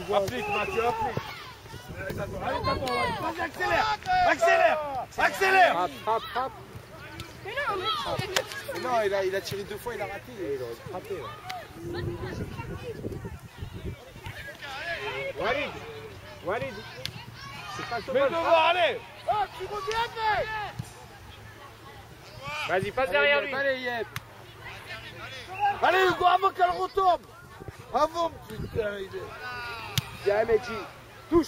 Applique, Mathieu, applique. Allez, t'attends, vas-y, accélère. Accélère. Accélère. Frappe. Mais non, il a tiré 2 fois, il a raté. Il aurait frappé. Walid. C'est pas le Mets devant, allez. Oh, tu reviens, mec. Vas-y, passe derrière lui. Allez, Yep. Allez, Hugo, avant qu'elle retombe. Avant, putain, il est... Viens, Mehdi. Touche.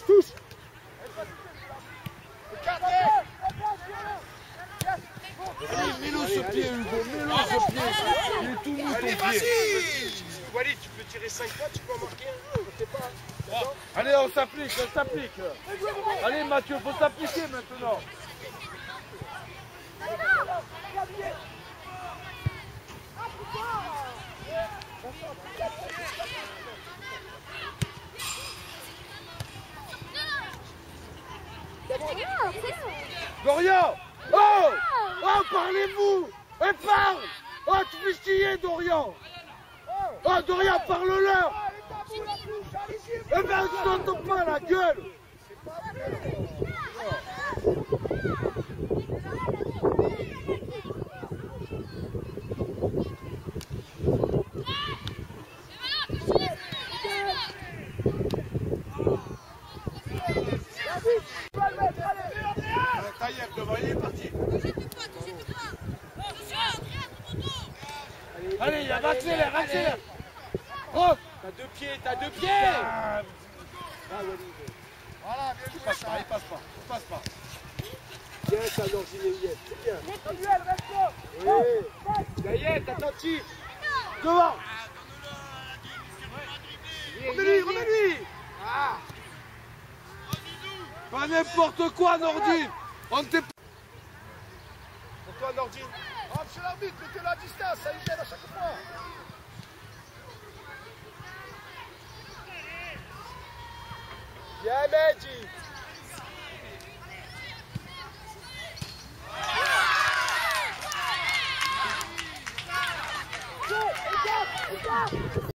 Allez, mets-le ce pied, Hugo, mets-le ce pied. Il est tout mou, ton pied. Walid, tu peux tirer 5 fois, tu peux en marquer un. Je sais pas. Allez, on s'applique. Allez, Mathieu, faut s'appliquer maintenant. Dorian! Oh! Oh, parlez-vous! Et parle! Oh, tu fais chier, Dorian! Oh, Dorian, parle-leur! Eh ben, je t'entends pas, la gueule! Taïeb devant, il est parti. Allez, accélère! Oh! T'as deux pieds. Voilà, bien joué. Il passe pas. Bien, ça, Norginellier. C'est bien. Samuel, reste-toi. Oui. Taïeb, attentif. Devant! Remets-lui. Ah! Pas n'importe quoi, Nordine! On t'est... Pour toi, Nordine. Oh, monsieur l'arbitre, mettez-le à distance, ça y gêne à chaque fois. Viens, Mehdi.